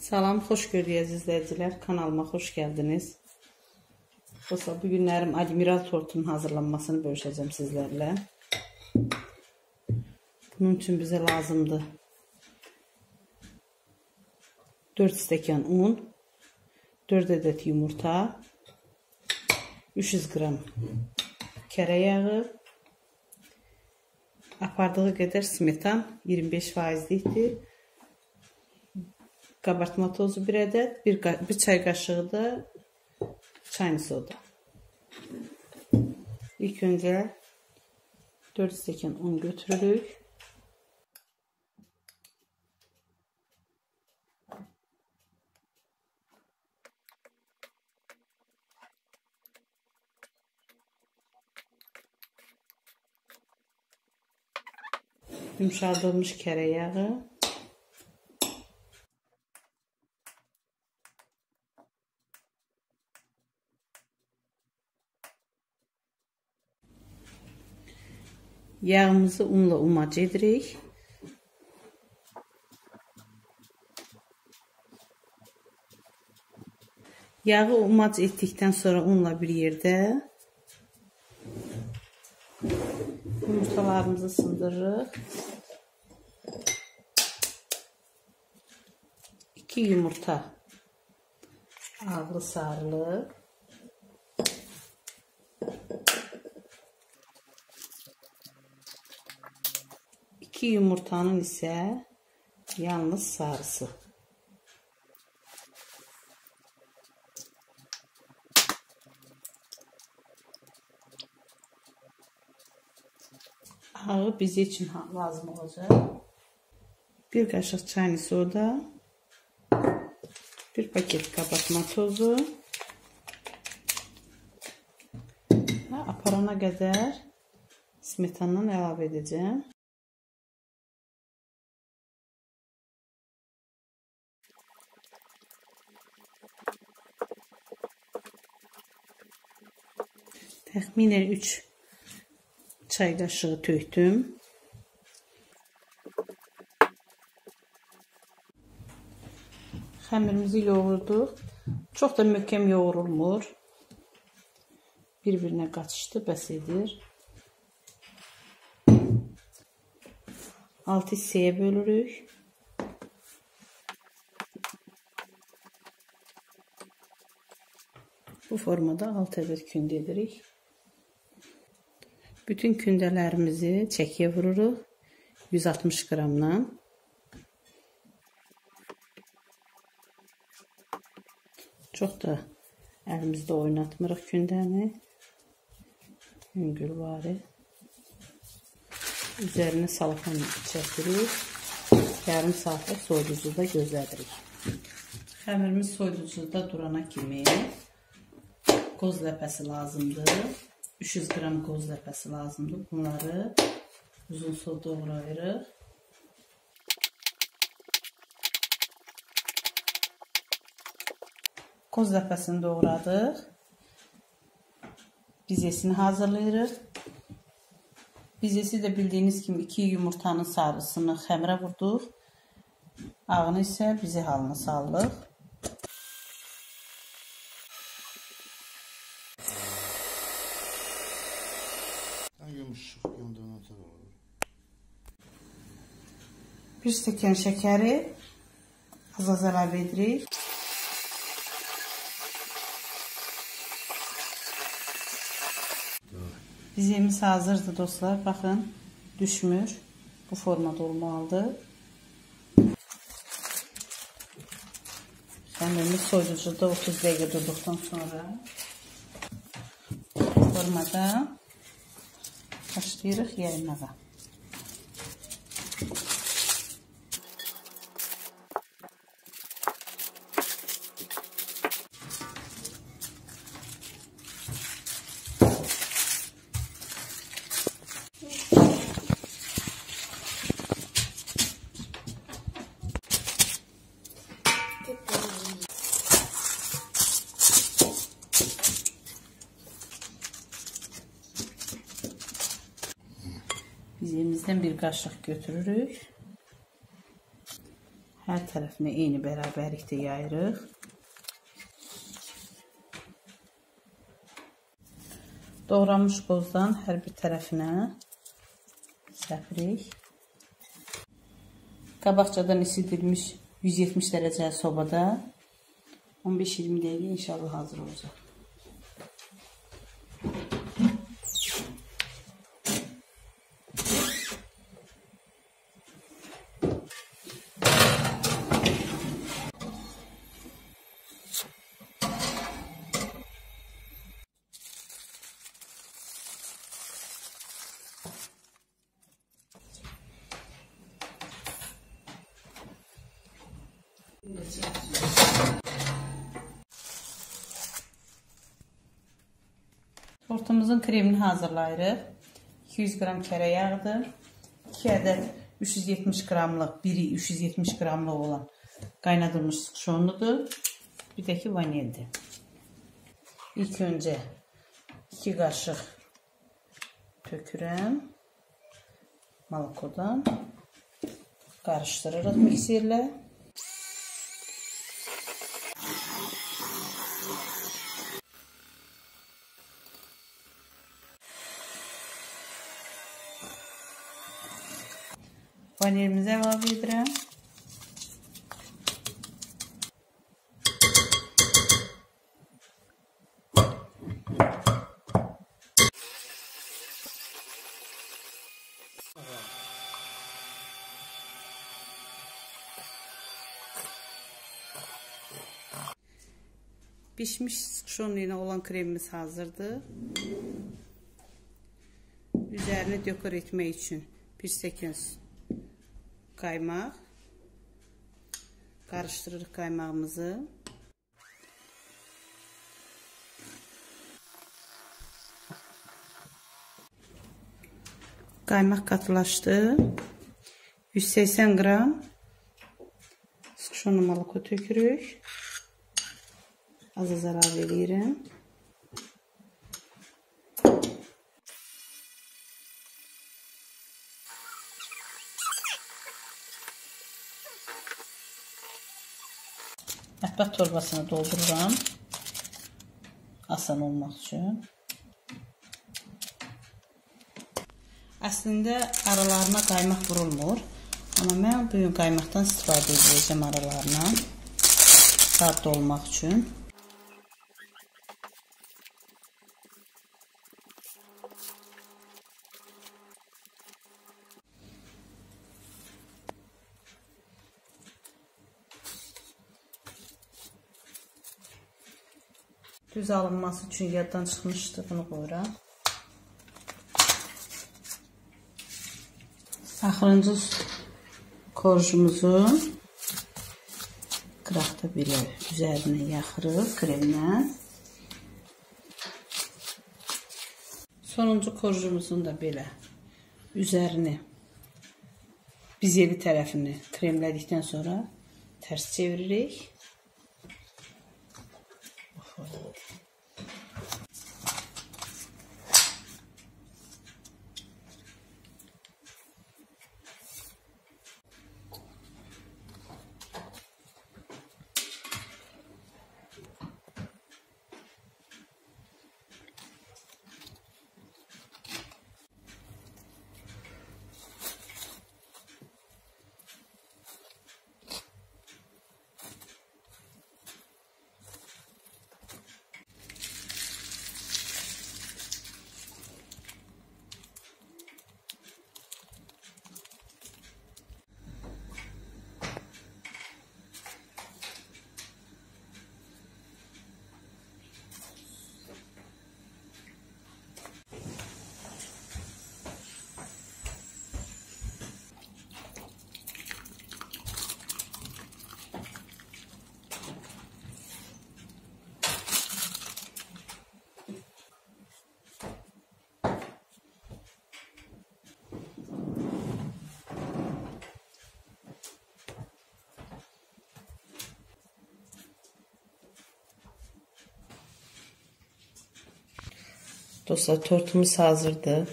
Salam, xoş gördük izləyicilər. Kanalıma xoş gəldiniz. Bu günlərim Admiral tortunun hazırlanmasını bölüşəcəm sizlərlə. Bunun üçün bizə lazımdır 4 stəkan un, 4 ədəd yumurta, 300 qram kərə yağı, apardığı qədər smetan 25%likdir. Kabartma tozu 1 ədəd, bir çay qaşığı da çayını soda. İlk öncə 4 stəkan un götürürük. Yumşaldılmış kərə yağı. Yağımızı unla umac edirik. Yağı umac etdikdən sonra unla bir yerdə yumurtalarımızı sındırırıq. 2 yumurta ağlı sarılı. İki yumurtanın ise yalnız sarısı. Ağı bize için lazım olacak. Bir kaşık çayını soda, bir paket kabartma tozu ve aparana kadar smetandan əlavə edeceğim. Təxminən 3 çay qaşığı tökdüm. Xəmirimizi yoğurduq. Çox da möhkəm yoğurulmur. Bir-birinə qaçışdı, bəs edir. 6 hissəyə bölürük. Bu formada 6 ədəd kündə edirik. Bütün kündələrimizi çəkiyə vururuq 160 qramdan. Çox da əlimizdə oynatmırıq kündəni. Yüngülvari. Üzərinə salxan çəkirik. Yarım saatlıq soyuducuda gözlədirik. Xəmirimiz soyuducuda durana kimi qoz ləpəsi lazımdır. 300 qram qoz ləpəsi lazımdır. Bunları uzun sol doğrayırıq. Qoz ləpəsini doğradıq. Bizesini hazırlayırıq. Bizesi də bildiyiniz kimi 2 yumurtanın sarısını xəmirə vurduq. Ağını isə bize halına saldıq. Bir stəkan şəkəri az-az əlavə edirik. Bizemiz hazırdır dostlar. Baxın, düşmür. Bu formada olmalıdır. Xəmirimiz soyuducuda 30 dəqiqə durduqdan sonra formada başlayırıq yaymağa. Bizimizdən bir qaşıq götürürük. Hər tərəfinə eyni bərabərlikdə yayırıq. Doğranmış qozdan hər bir tərəfinə səpirik. Qabaqcadan isidilmiş 170 dərəcəli sobada 15-20 dəqiqə inşallah hazır olacaq. Tortumuzun kremini hazırlayırıq. 200 qram kərə yağıdır. 2 ədəd 370 qramlıq, biri 370 qramlıq olan qaynadılmış sıxışonludur. Bir də ki vanildir. İlk öncə 2 qaşıq tökürəm malakodan. Qarışdırırıq mikserlə. Vanilimizi əlavə edirəm. Pişmiş sıxışonlu ilə olan kremimiz hazırdır. Üzərini dekor etmək üçün bir stəkan qaymaq. Qarışdırırıq qaymağımızı. Qaymaq qatılaşdı. 180 qram sıxışonlu malako tökürük. Az əlavə edirəm. Mətbəx torbasını doldururam. Asan olmaq üçün. Əslində aralarına qaymaq vurulmur. Amma mən bugün qaymaqdan istifadə edəcəm aralarına. Dadlı olmaq üçün. Düz alınması üçün yaddan çıxmışdı, bunu qoyuram. Axırıncı korjumuzu qıraqda belə üzərinə yaxırıq kremlə. Sonuncu korjumuzun da belə üzərini bizevi tərəfini kremlədikdən sonra tərs çeviririk. Dostlar, tortumuz hazırdır.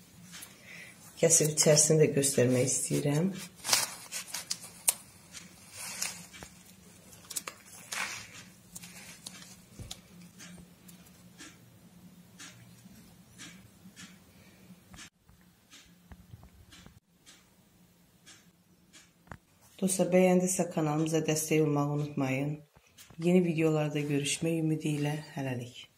Kəsib içərisini də göstərmək istəyirəm. Dostlar, bəyəndinizsə kanalımıza dəstək olmağı unutmayın. Yeni videolarda görüşmək ümidi ilə hələlik.